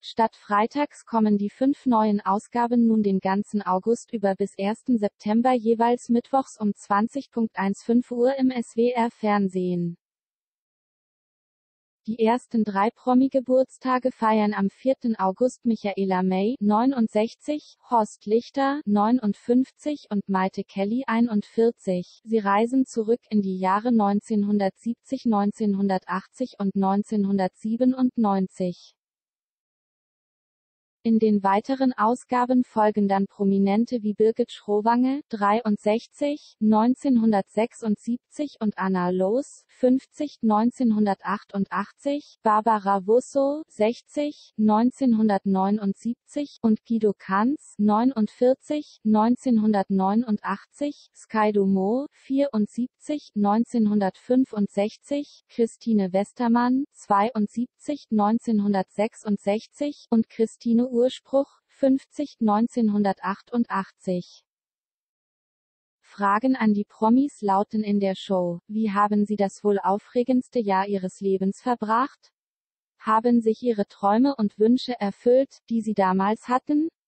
Statt freitags kommen die 5 neuen Ausgaben nun den ganzen August über bis 1. September jeweils mittwochs um 20.15 Uhr im SWR-Fernsehen. Die ersten 3 Promi-Geburtstage feiern am 4. August Michaela May, 69, Horst Lichter, 59 und Maite Kelly, 41. Sie reisen zurück in die Jahre 1970, 1980 und 1997. In den weiteren Ausgaben folgen dann Prominente wie Birgit Schrowange, 63, 1976 und Anna Loos, 50, 1988, Barbara Wusso, 60, 1979 und Guido Kanz, 49, 1989, Skydo Mo, 74, 1965, Christine Westermann, 72, 1966 und Christine Urspruch, 50, 1988. Fragen an die Promis lauten in der Show: Wie haben Sie das wohl aufregendste Jahr Ihres Lebens verbracht? Haben sich Ihre Träume und Wünsche erfüllt, die Sie damals hatten?